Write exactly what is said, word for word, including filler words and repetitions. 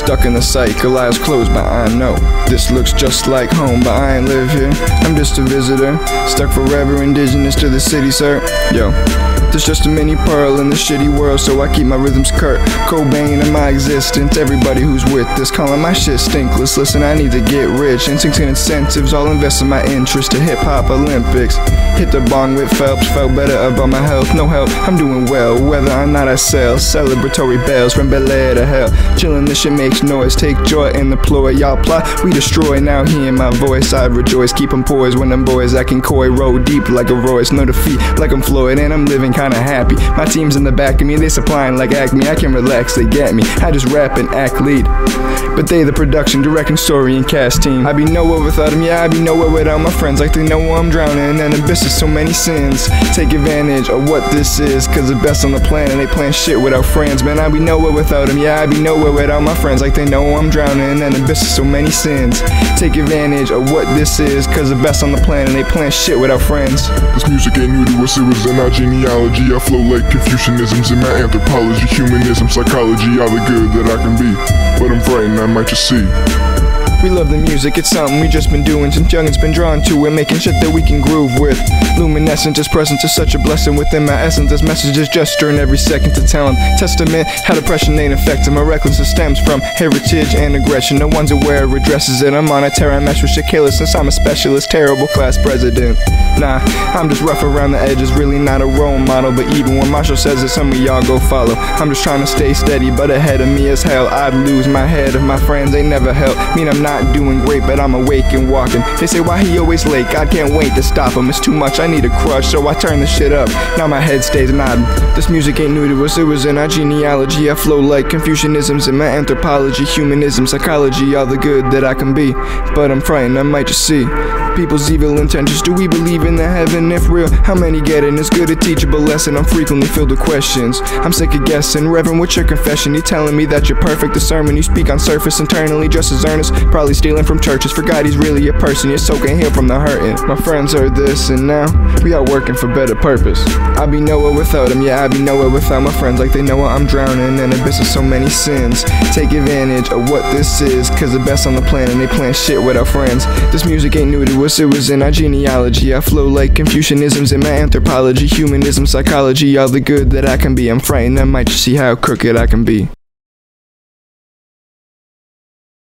Stuck in the cycle, eyes closed, but I know this looks just like home, but I ain't live here. I'm just a visitor, stuck forever indigenous to the city, sir. Yo, there's just a mini pearl in this shitty world, so I keep my rhythms Kurt Cobain in my existence. Everybody who's with this calling my shit stinkless. Listen, I need to get rich, instincts and incentives all invest in my interest to hip-hop Olympics. Hit the bong with Phelps, felt better about my health. No help, I'm doing well, whether or not I sell celebratory bells from Bel Air to hell. Chillin', this shit makes noise, take joy in the ploy. Y'all plot, we destroy, now hearing my voice I rejoice. Keep 'em poised when them boys acting coy. Roll deep like a Royce, no defeat like I'm Floyd, and I'm living kinda happy. My team's in the back of me, they supplying like Acme. I can relax, they get me, I just rap and act lead, but they the production, directing, story, and cast team. I be nowhere without them, yeah, I be nowhere without my friends. Like they know I'm drowning in abysses, so many sins. Take advantage of what this is, cause the best on the planet, they plan shit without friends. Man, I be nowhere without them, yeah, I be nowhere without my friends. Like they know I'm drowning in abysses, so many sins. Take advantage of what this is, cause the best on the planet, they plan shit without friends. This music ain't new to us, it was in our genealogy. I flow like Confucianisms in my anthropology, humanism, psychology, all the good that I can be. But I'm frightened, I might just see. We love the music, it's something we just been doing since young, it's been drawn to it, making shit that we can groove with. Luminescent, this presence is such a blessing within my essence. This message is gesturing every second to tell him. Testament, how depression ain't affecting my recklessness stems from heritage and aggression. No one's aware of addresses it. I'm on a terror mesh with shit killers since I'm a specialist, terrible class president. Nah, I'm just rough around the edges, really not a role model. But even when Marshall says it, some of y'all go follow. I'm just trying to stay steady, but ahead of me as hell. I'd lose my head if my friends ain't never helped. Mean I'm not Not doing great, but I'm awake and walking. They say why he always late, God can't wait to stop him. It's too much, I need a crush, so I turn the shit up. Now my head stays nodding. This music ain't new to us, it was in our genealogy. I flow like Confucianisms in my anthropology, humanism, psychology, all the good that I can be. But I'm frightened, I might just see people's evil intentions. Do we believe in the heaven? If real, how many get it? It's good, a teachable lesson. I'm frequently filled with questions. I'm sick of guessing. Reverend, what's your confession? You telling me that you're perfect? The sermon you speak on surface, internally just as earnest. Probably stealing from churches. Forgot he's really a person. You're soaking heal from the hurting. My friends heard this and now we are working for better purpose. I be nowhere without them, yeah, I be nowhere without my friends. Like they know I'm drowning in abyss of so many sins. Take advantage of what this is, cause the best on the planet, they plan shit without friends. This music ain't new to us, it was in our genealogy. I flow like Confucianisms in my anthropology, humanism, psychology, all the good that I can be. I'm frightened, I might just see how crooked I can be.